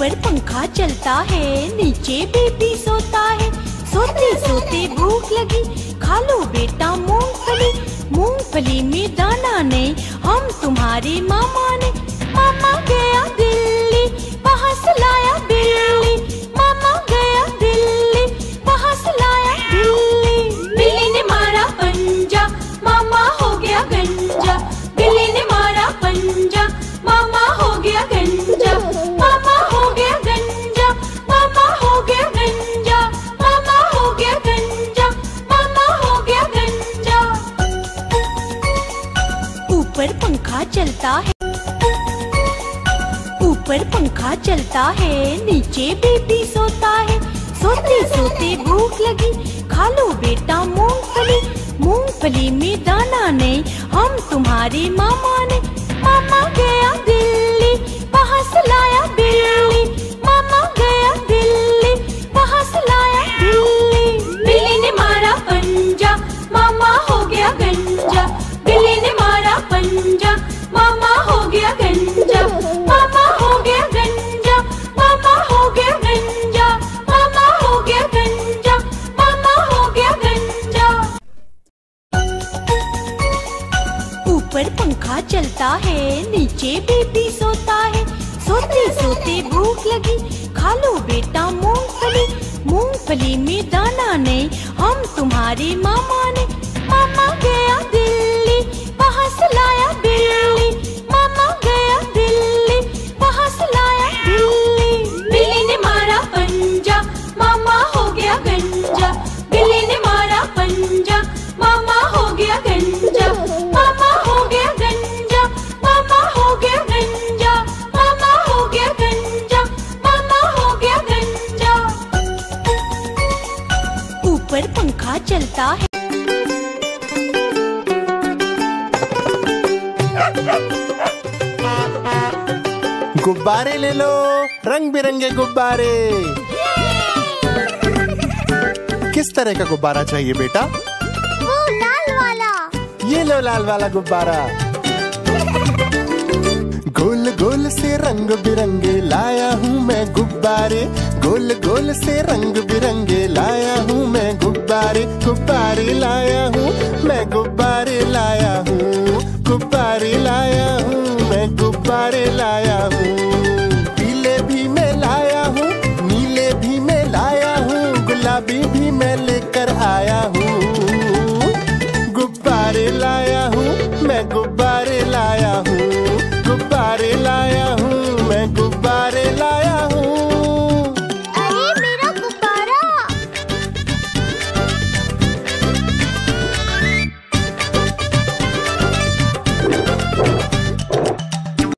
ऊपर पंखा चलता है, नीचे बेबी सोता है। सोते सोते भूख लगी, खा लो बेटा मूंगफली। मूंगफली में दाना नहीं, हम तुम्हारे मामा ने। मामा गया दिल्ली, वहाँ से लाया बिल्ली। मामा गया दिल्ली, वहाँ से लाया बिल्ली। बिल्ली ने मारा पंजा, मामा हो गया गंजा। बिल्ली ने मारा पंजा, मामा हो गया गंजा। मामा हो गया गंजा, मामा हो गया गंजा। मामा हो गया गंजा, मामा हो गया गंजा। ऊपर पंखा चलता है, ऊपर पंखा चलता है, नीचे बेबी सोता है। सोते सोते भूख लगी, खा लो बेटा मूंगफली। मूंगफली में दाना नहीं, हम तुम्हारे मामा ने। मामा गया दिल्ली, वहाँ से लाया बिल्ली। मामा गया दिल्ली, वहाँ से लाया बिल्ली। बिल्ली ने मारा पंजा, मामा हो गया गंजा। बिल्ली ने मारा पंजा, मामा हो गया गंजा। मामा हो गया गंजा, मामा हो गया गंजा। मामा हो गया गंजा, मामा हो गया गंजा। ऊपर पंखा चलता है, नीचे बेबी सोता है। सोते सोते भूख लगी, खा लो बेटा मूंगफली। मूंगफली में दाना नहीं, हम तुम्हारे मामा ने। मामा गया दिल्ली, वहाँ से लाया बिल्ली। मामा गया दिल्ली, वहाँ से लाया बिल्ली। बिल्ली ने मारा पंजा, मामा हो गया गंजा। बिल्ली ने मारा पंजा, मामा हो गया गंजा। मामा हो गया गंजा, मामा हो गया गंजा। मामा हो गया गंजा, मामा हो गया गंजा। ऊपर पंखा चलता है, गुब्बारे ले लो, रंग बिरंगे गुब्बारे। किस तरह का गुब्बारा चाहिए बेटा? वो लाल वाला। ये लो लाल वाला गुब्बारा। गोल गोल से रंग बिरंगे लाया हूँ मैं गुब्बारे। गोल गोल से रंग बिरंगे लाया हूँ मैं गुब्बारे। गुब्बारे लाया हूँ मैं, गुब्बारे लाया हूँ। गुब्बारे लाया हूँ मैं, गुब्बारे लाया हूँ। पीले भी मैं लाया हूँ, नीले भी मैं लाया हूँ, गुलाबी भी मैं लेकर आया हूँ। गुब्बारे लाया हूँ मैं, गुब्बारे लाया हूँ। गुब्बारे लाया